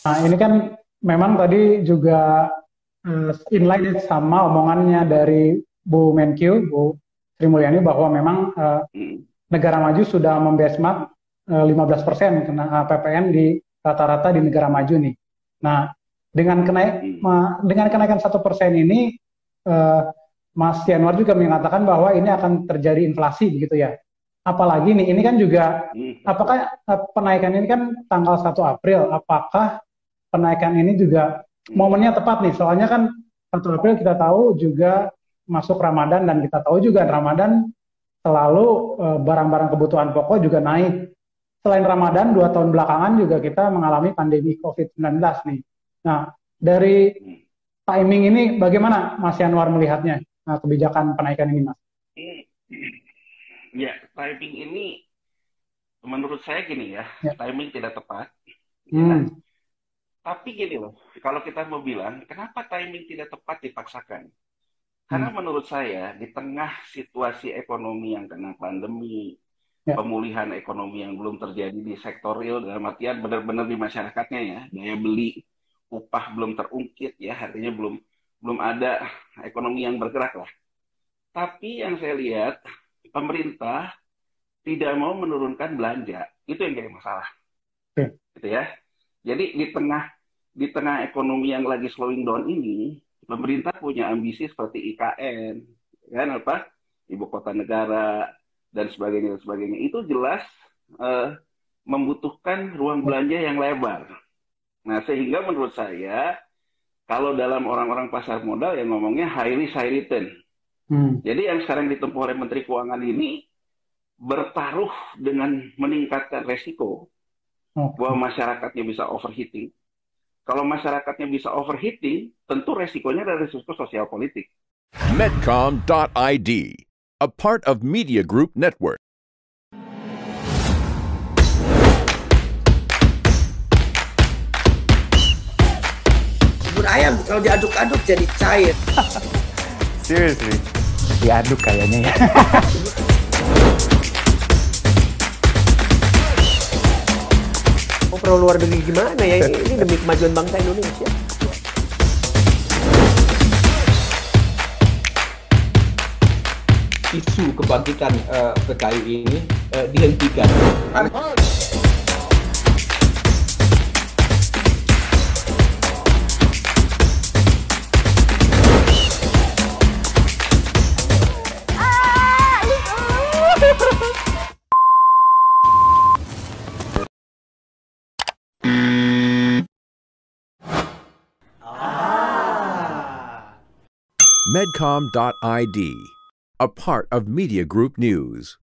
Nah, ini kan memang tadi juga inline sama omongannya dari Bu Menkyu, Bu Sri Mulyani, bahwa memang Hmm. negara maju sudah membenchmark 15% kena PPN di rata-rata di negara maju nih. Nah, Hmm. dengan kenaikan 1% ini, eh, Mas Yanwar juga mengatakan bahwa ini akan terjadi inflasi gitu ya. Apalagi nih, ini kan juga, Hmm. apakah penaikan ini kan tanggal 1 April, apakah penaikan ini juga Hmm. momennya tepat nih, soalnya kan 1 April kita tahu juga masuk Ramadan, dan kita tahu juga Ramadan selalu barang-barang kebutuhan pokok juga naik. Selain Ramadan, 2 tahun belakangan juga kita mengalami pandemi COVID-19 nih. Nah, dari Hmm. timing ini bagaimana Mas Yanwar melihatnya, kebijakan penaikan ini, Mas? Hmm. Ya, timing ini menurut saya gini ya, Ya. timing tidak tepat, ya. Hmm. Tapi gini loh, kalau kita mau bilang, kenapa timing tidak tepat dipaksakan? Karena Hmm. menurut saya, di tengah situasi ekonomi yang kena pandemi, Ya. pemulihan ekonomi yang belum terjadi di sektor real, dalam artian benar-benar di masyarakatnya ya, daya beli, upah belum terungkit ya, artinya belum belum ada ekonomi yang bergerak lah. Tapi yang saya lihat, pemerintah tidak mau menurunkan belanja. Itu yang jadi masalah, Oke. gitu ya. Jadi di tengah ekonomi yang lagi slowing down ini, pemerintah punya ambisi seperti IKN, kan apa, ibu kota negara dan sebagainya. Itu jelas eh, membutuhkan ruang Ya. belanja yang lebar. Nah, sehingga menurut saya kalau dalam orang-orang pasar modal yang ngomongnya high risk high return. Hmm. Jadi yang sekarang ditempuh oleh Menteri Keuangan ini bertaruh dengan meningkatkan resiko Oke. bahwa masyarakatnya bisa overheating. Kalau masyarakatnya bisa overheating, tentu resikonya adalah resiko sosial politik. Medcom.id, a part of Media Group Network. Bubur ayam kalau diaduk-aduk jadi cair. Seriously, diaduk kayaknya ya. Oh, perlu luar negeri gimana ya? Ini demi kemajuan bangsa Indonesia. Isu kebangkitan PKI ini dihentikan. Medcom.id, a part of Media Group News.